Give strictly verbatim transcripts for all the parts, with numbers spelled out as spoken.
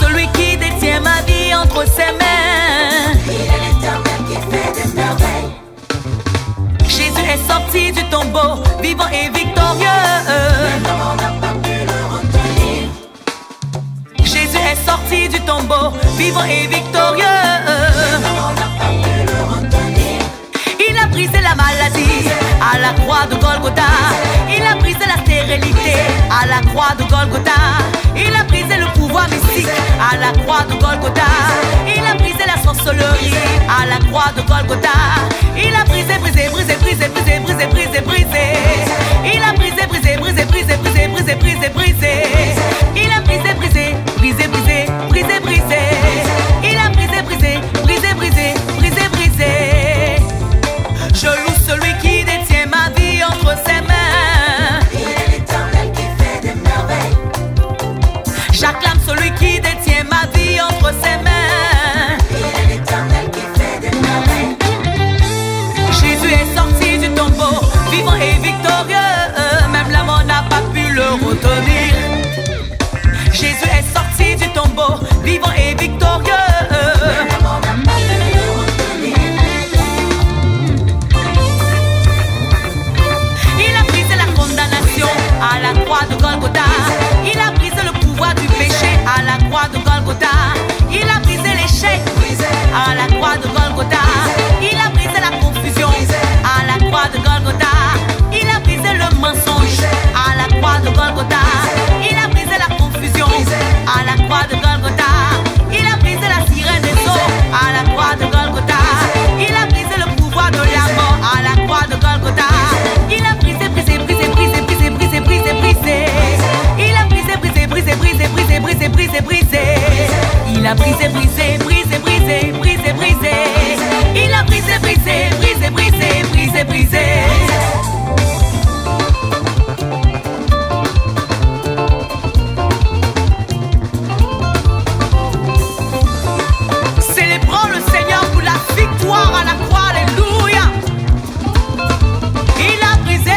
celui qui détient ma vie entre ses mains. Il est l'Éternel qui fait des merveilles. Jésus est sorti du tombeau, vivant et victorieux. Même la mort n'a pas pu le retenir. Jésus est sorti du tombeau, vivant et victorieux. Même la mort n'a pas pu le retenir. Il a brisé la maladie à la croix de Golgotha. Il a brisé la stérilité à la croix de Golgotha. Il a brisé le pouvoir mystique à la croix de Golgotha. Il a brisé la sorcellerie à la croix de Golgotha. Il a brisé, brisé, brisé, brisé, brisé, brisé, brisé, brisé. Il a brisé, brisé, brisé, brisé, brisé, brisé, brisé, brisé. Il a brisé, brisé, brisé, brisé, brisé, brisé. Il a brisé, brisé, brisé, brisé, brisé, brisé. Je loue celui qui détient ma vie entre ses mains. Il est l'Éternel qui fait des merveilles. J'acclame celui qui détient ma vie entre ses mains. Il est l'Éternel qui fait des merveilles. Jésus est sorti du tombeau, vivant et victorieux. Même la mort n'a pas pu le retenir. Jésus est sorti du tombeau, vivant et victorieux. Même la mort n'a pas pu le retenir. Il a brisé la condamnation à la croix de Golgotha. Il a brisé le pouvoir du péché à la croix de Golgotha. Il a brisé l'échec à la croix de Golgotha. Il a brisé la confusion à la croix de Golgotha. Il a brisé le mensonge à la croix de Golgotha. Il a brisé la confusion à la croix de Golgotha. Il a brisé la sirène des eaux à la croix de Golgotha. Il a brisé le pouvoir de la mort à la croix de Golgotha. Il a brisé, brisé, brisé, brisé, brisé, brisé, brisé, brisé. Il a brisé, brisé, brisé, brisé, brisé, brisé, brisé, brisé. Il a brisé, brisé, brisé, brisé, brisé, brisé. Il a brisé, brisé, brisé, brisé, brisé, brisé. Célébrons le Seigneur pour la victoire à la croix, alléluia. Il a brisé,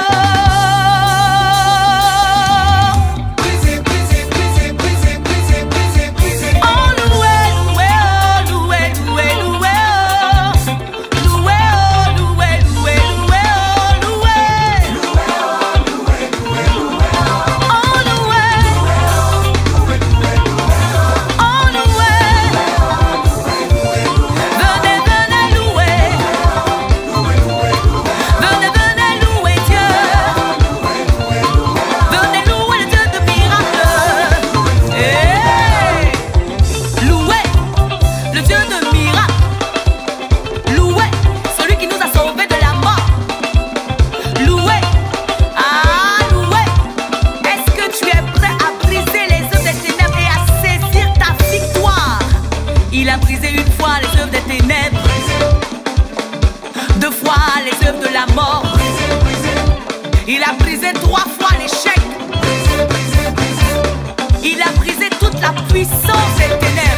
Brisé, brisé, brisé, brisé, brisé, brisé, brisé. oh loué, loué, oh loué, loué, loué, oh loué, oh loué, loué, loué, oh loué, Loué, loué, loué, loué, oh loué, oh loué. Venez, venez louer, venez, venez louer Dieu. Venez louer le Dieu de miracles. Hey! Louer le Dieu de miracles. Louer celui qui nous a sauvés de la mort. Louer, ah louer. Est-ce que tu es prêt à briser les œuvres des ténèbres et à saisir ta victoire? Il a brisé une fois les œuvres des ténèbres, deux fois les œuvres de la mort. Il a brisé trois fois l'échec. Il a brisé toute la puissance des ténèbres.